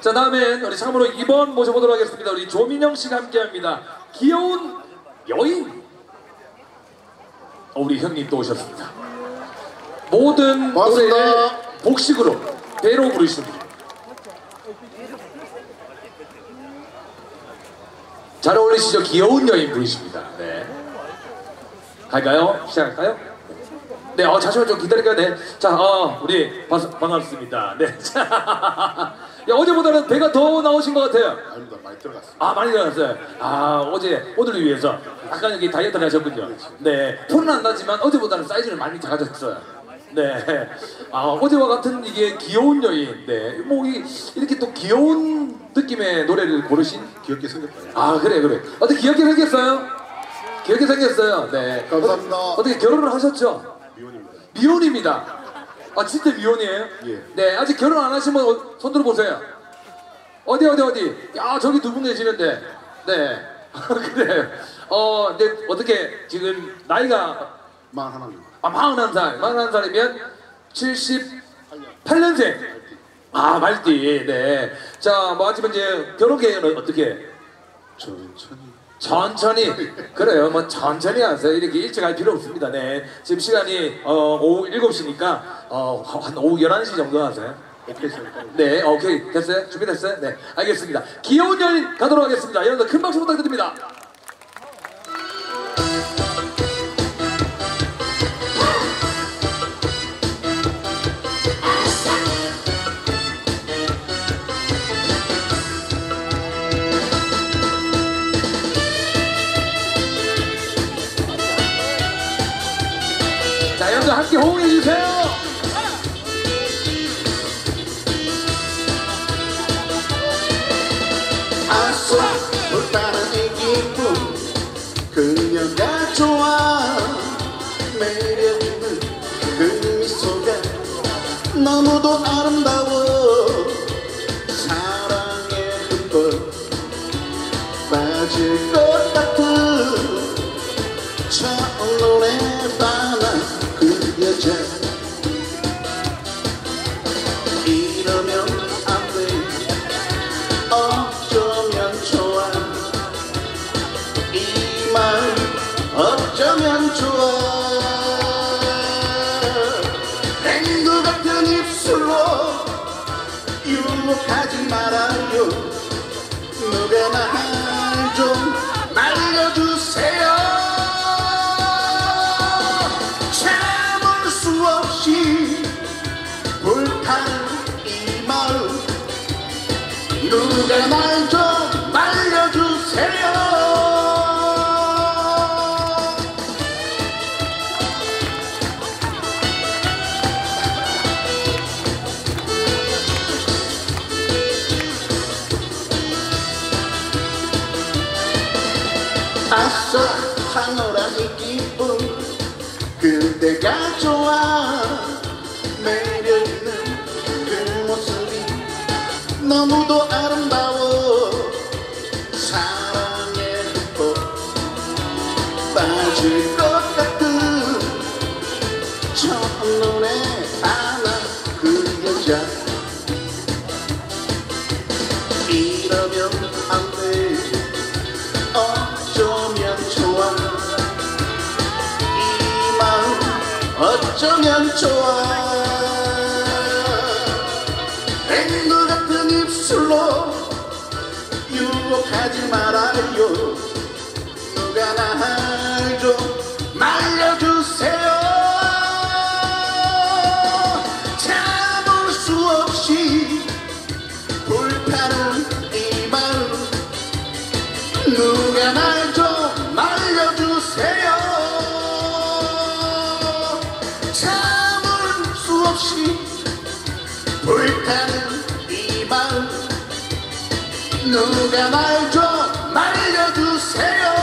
자, 다음엔 우리 참으로 2번 모셔보도록 하겠습니다. 우리 조민영 씨가 함께합니다. 귀여운 여인. 우리 형님 또 오셨습니다. 모든 노래를 복식으로 배로 부르십니다. 잘 어울리시죠? 귀여운 여인 부르십니다. 네. 갈까요? 시작할까요? 네, 잠시만 좀 기다릴까요? 네. 자, 우리 반갑습니다. 네. 자, 야, 어제보다는 배가 더 나오신 것 같아요. 아닙니다. 많이 들어갔어요. 많이 들어갔어요. 오늘을 위해서 약간 여기 다이어트를 하셨군요. 네. 톤은 안 나지만 어제보다는 사이즈는 많이 작아졌어요. 네. 어제와 같은 이게 귀여운 여인. 네. 뭐, 이렇게 또 귀여운 느낌의 노래를 고르신? 귀엽게 생겼어요. 그래. 어떻게 귀엽게 생겼어요? 귀엽게 생겼어요. 네. 감사합니다. 어떻게 결혼을 하셨죠? 미혼입니다. 미혼입니다. 진짜 미혼이에요? 예. 네. 아직 결혼 안 하신 분 손 들어보세요. 어디? 야, 저기 두 분 계시는데. 네. 그래. 근데 어떻게 지금 나이가 41입니다. 41살이면 78년생. 말띠. 네. 자, 뭐 하지만 이제 결혼 계획은 어떻게? 천천히. 그래요. 뭐 천천히 하세요. 이렇게 일찍 할 필요 없습니다. 네. 지금 시간이 오후 7시니까 한 오후 11시 정도 하세요. 네, 오케이. 됐어요? 준비됐어요? 네. 알겠습니다. 귀여운 여인 가도록 하겠습니다. 여러분들 큰 박수 부탁드립니다. 자, 여러분들 함께 호응해 주세요. 불타는 이 기쁨 그녀가 좋아 매력있는 그 미소가 너무도 아름다워 사랑에 흠뻑 빠질 것 같은 첫눈에 반한 그 여자 이러면 안돼 어쩌면 좋아 이 마음 어쩌면 좋아 앵두 같은 입술로 유혹하지 말아요 누가 날 좀 말려주세요 참을 수 없이 불타는 이 마음 누가 날 좀 말려주세요 아싸 탕어란 이 기쁨 그대가 좋아 매력있는 그 모습이 너무도 아름다워 사랑에 흠뻑 빠질 것 같은 첫눈에 반한 그 여자 이러면 안돼 어쩌면 좋아 이 마음 어쩌면 좋아 앵두 같은 입술로 유혹하지 말아요 누가 날 좀 말려주세요 참을 수 없이 불타는 이 마음 누가 날 좀 말려주세요 참을 수 없이 불타는 이 마음 누가 날 좀 말려주세요